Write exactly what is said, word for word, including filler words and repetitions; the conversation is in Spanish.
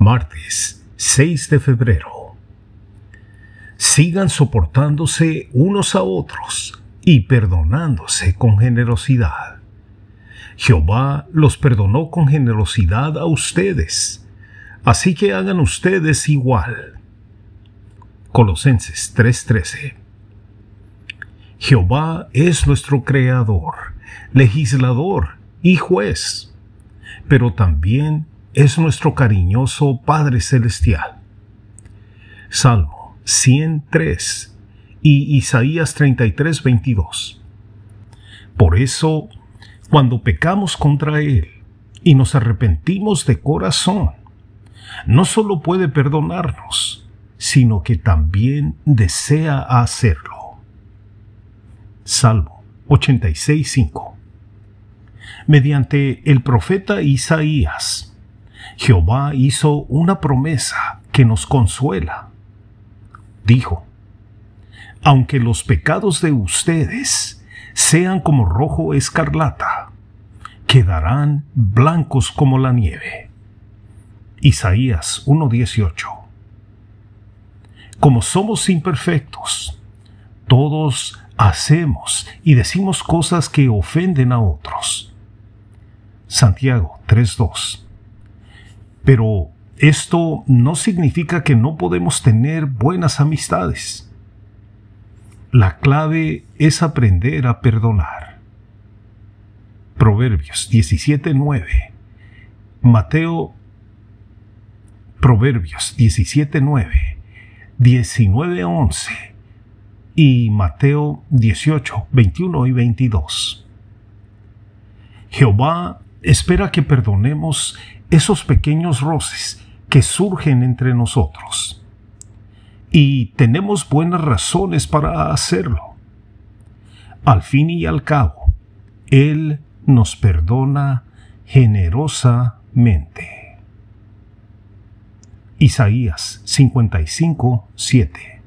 Martes seis de febrero. Sigan soportándose unos a otros y perdonándose con generosidad. Jehová los perdonó con generosidad a ustedes, así que hagan ustedes igual. Colosenses tres trece. Jehová es nuestro creador, legislador y juez, pero también es nuestro cariñoso Padre Celestial. Salmo ciento tres y Isaías treinta y tres veintidós. Por eso, cuando pecamos contra Él y nos arrepentimos de corazón, no solo puede perdonarnos, sino que también desea hacerlo. Salmo ochenta y seis cinco. Mediante el profeta Isaías, Jehová hizo una promesa que nos consuela. Dijo: aunque los pecados de ustedes sean como rojo escarlata, quedarán blancos como la nieve. Isaías uno dieciocho. Como somos imperfectos, todos hacemos y decimos cosas que ofenden a otros. Santiago tres dos. Pero esto no significa que no podemos tener buenas amistades. La clave es aprender a perdonar. Proverbios diecisiete nueve. Mateo Proverbios diecisiete nueve, diecinueve once y Mateo dieciocho veintiuno y veintidós. Jehová espera que perdonemos esos pequeños roces que surgen entre nosotros. Y tenemos buenas razones para hacerlo. Al fin y al cabo, Él nos perdona generosamente. Isaías cincuenta y cinco siete.